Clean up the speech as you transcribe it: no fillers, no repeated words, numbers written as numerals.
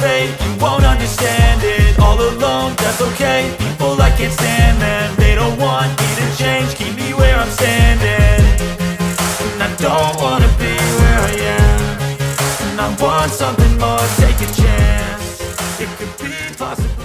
fate, you won't understand it. All alone, that's okay. People I can't stand, man, they don't want me to change. Keep me where I'm standing, and I don't wanna be where I am. And I want something more, take a chance. It could be possible.